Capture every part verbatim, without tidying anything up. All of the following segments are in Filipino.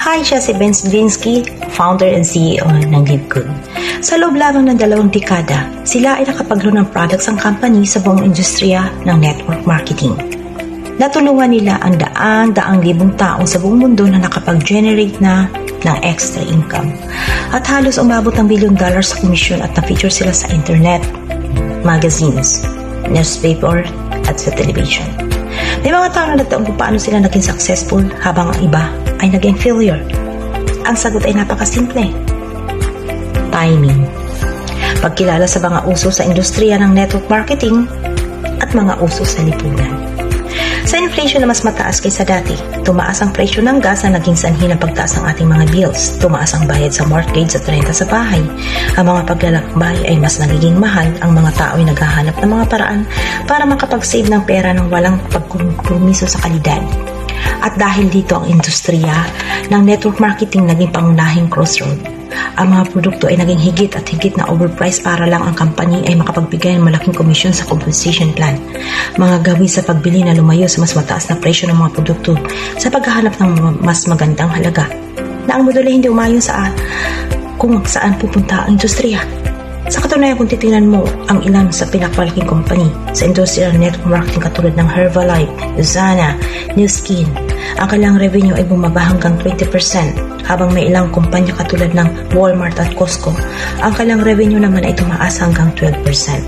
Hi, siya si Ben Zielinski, founder and C E O ng LiveGood. Sa loob lamang ng dalawang dekada, sila ay nakapagro ng products ang company sa buong industriya ng network marketing. Natulungan nila ang daang-daang libong taong sa buong mundo na nakapag-generate na ng extra income. At halos umabot ng bilyon dollars sa komisyon at na-feature sila sa internet, magazines, newspaper at sa television. May mga tao na nagtaon kung paano sila naging successful habang ang iba ay naging failure. Ang sagot ay napakasimple. Timing. Pagkilala sa mga uso sa industriya ng network marketing at mga uso sa lipunan. Sa inflation na mas mataas kaysa dati, tumaas ang presyo ng gas na naging sanhi ng pagtaas ng ating mga bills. Tumaas ang bayad sa mortgage at renta sa bahay. Ang mga paglalakbay ay mas nagiging mahal. Ang mga tao ay naghahanap ng mga paraan para makapag-save ng pera ng walang pagkompromiso sa kalidad. At dahil dito ang industriya ng network marketing naging pangunahing crossroad. Ang mga produkto ay naging higit at higit na overpriced para lang ang company ay makapagbigay ng malaking komisyon sa compensation plan. Mga gawi sa pagbili na lumayo sa mas mataas na presyo ng mga produkto sa paghahanap ng mas magandang halaga na ang modelo hindi umayon sa kung saan pupunta ang industriya. Sa katunayan, kung titingnan mo ang ilan sa pinakamalaking company sa industriya ng network marketing katulad ng Herbalife, Usana, New Skin, ang kailang revenue ay bumaba hanggang twenty percent, habang may ilang kumpanya katulad ng Walmart at Costco, ang kailang revenue naman ay tumaas hanggang twelve percent.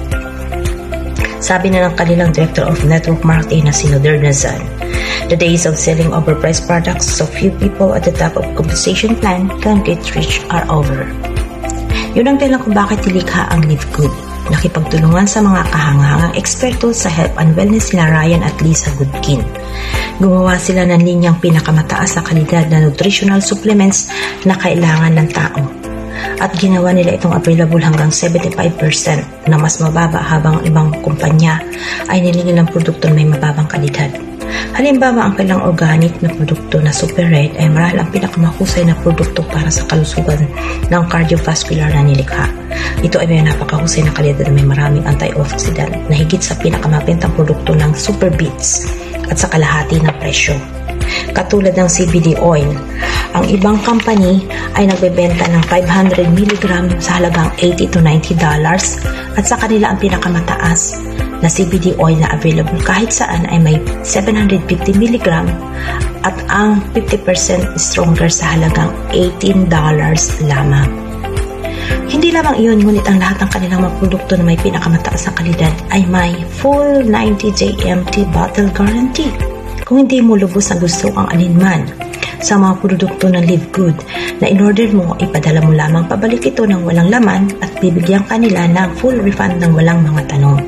Sabi na ng kanilang Director of Network Marketing na si Nader Nazan, the days of selling overpriced products so few people at the top of compensation plan can get rich are over. Yun ang dahilan kung bakit nilikha ang LiveGood. Nakipagtulungan sa mga kahangahangang eksperto sa health and wellness nila Ryan at Lisa Goodkin. Gumawa sila ng linyang pinakamataas na kalidad na nutritional supplements na kailangan ng tao. At ginawa nila itong available hanggang seventy-five percent na mas mababa habang ibang kumpanya ay nilingin ng produkto na may mababang kalidad. Halimbawa, ang kailang organic na produkto na Super Red ay marahil ang pinakamahusay na produkto para sa kalusugan ng cardiovascular na nilikha. Ito ay may napakahusay na kalidad na may maraming antioxidant na higit sa pinakamabentang produkto ng Super Beats at sa kalahati ng presyo. Katulad ng C B D oil, ang ibang company ay nagbebenta ng five hundred milligrams sa halagang eighty to ninety dollars at sa kanila ang pinakamataas na C B D oil na available kahit saan ay may seven hundred fifty milligrams at ang fifty percent stronger sa halagang eighteen dollars lamang. Hindi lamang iyon, ngunit ang lahat ng kanilang mga produkto na may pinakamataas na kalidad ay may full ninety day empty bottle guarantee. Kung hindi mo lubos na gusto ang alinman sa mga produkto ng LiveGood na in-order mo, ipadala mo lamang pabalik ito ng walang laman at bibigyan kanila ng full refund ng walang mga tanong.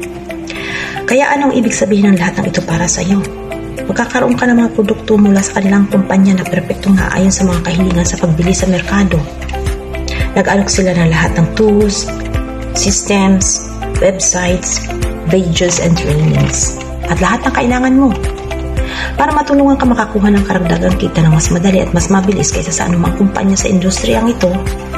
Kaya anong ibig sabihin ng lahat ng ito para sa iyo? Magkakaroon ka ng mga produkto mula sa kanilang kumpanya na perpektong aayon sa mga kahilingan sa pagbili sa merkado. Nag-alok sila ng lahat ng tools, systems, websites, videos, and trainings. At lahat ng kailangan mo para matulungan ka makakuha ng karagdagang kita ng mas madali at mas mabilis kaysa sa anumang kumpanya sa industriyang ito.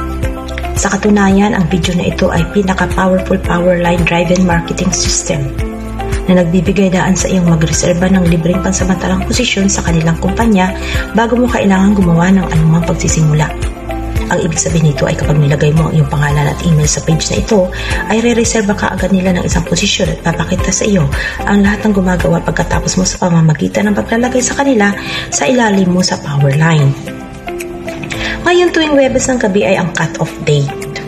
Sa katunayan, ang video na ito ay pinaka-powerful power line driven marketing system na nagbibigay daan sa iyong magreserba ng libreng pansamantalang posisyon sa kanilang kumpanya bago mo kailangan gumawa ng anumang pagsisimula. Ang ibig sabihin nito ay kapag nilagay mo ang iyong pangalan at email sa page na ito, ay re-reserva ka agad nila ng isang posisyon at papakita sa iyo ang lahat ng gumagawa pagkatapos mo sa pamamagitan ng paglalagay sa kanila sa ilalim mo sa power line. Ngayon tuwing Webes ng gabi ay ang cut-off date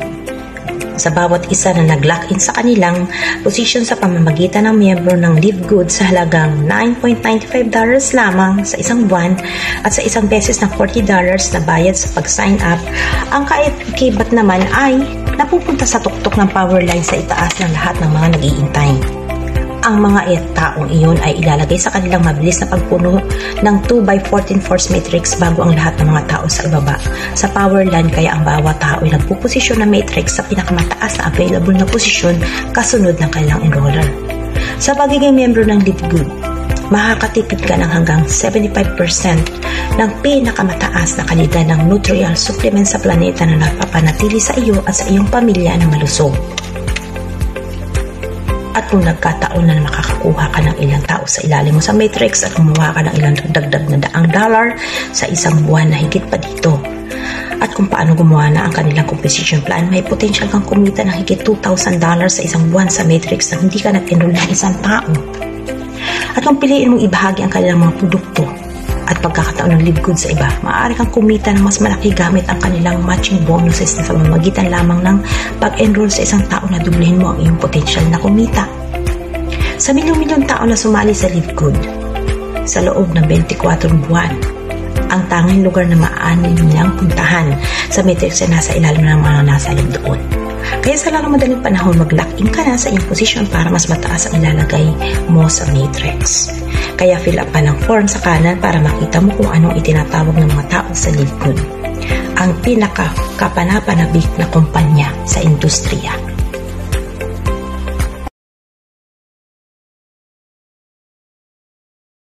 sa bawat isa na nag-lock-in sa kanilang position sa pamamagitan ng miyembro ng LiveGood sa halagang nine point nine five dollars lamang sa isang buwan at sa isang beses na forty dollars na bayad sa pag-sign up. Ang kaibat naman ay napupunta sa tuktok ng power line sa itaas ng lahat ng mga nag-iintay. Ang mga taong iyon ay ilalagay sa kanilang mabilis na pagpuno ng two by fourteen force matrix bago ang lahat ng mga tao sa ibaba. Sa power line, kaya ang bawat tao ay nagpuposisyon ng matrix sa pinakamataas na available na posisyon kasunod ng kanilang enroller. Sa pagiging miyembro ng LiveGood, makakatipid ka ng hanggang seventy-five percent ng pinakamataas na kalidad ng nutritional supplement sa planeta na napapanatili sa iyo at sa iyong pamilya na malusog. At At kung nagkataon na makakakuha ka ng ilang tao sa ilalim mo sa matrix at kumuha ka ng ilang dagdag na daang dollar sa isang buwan na higit pa dito. At kung paano gumawa na ang kanilang compensation plan, may potential kang kumita ng higit two thousand dollars sa isang buwan sa matrix na hindi ka nag-enroll ng isang tao. At kung piliin mong ibahagi ang kanilang mga produkto at pagkakataon ng live goods sa iba, maaari kang kumita ng mas malaki gamit ang kanilang matching bonuses na sa pamamagitan lamang ng pag-enroll sa isang tao na dublehin mo ang iyong potential na kumita. Sa milyong-milyong tao na sumali sa live good, sa loob ng twenty-four buwan, ang tanging lugar na maaari nilang puntahan sa matrix na nasa ilalim ng mga nasa loob doon. Kaya sa lalong madaling panahon, mag-lock-in ka na sa iyong position para mas mataas ang ilalagay mo sa matrix. Kaya fill up pa ng form sa kanan para makita mo kung anong itinatawag ng mga tao sa live good, ang pinaka-kapanapanabik na kumpanya sa industriya.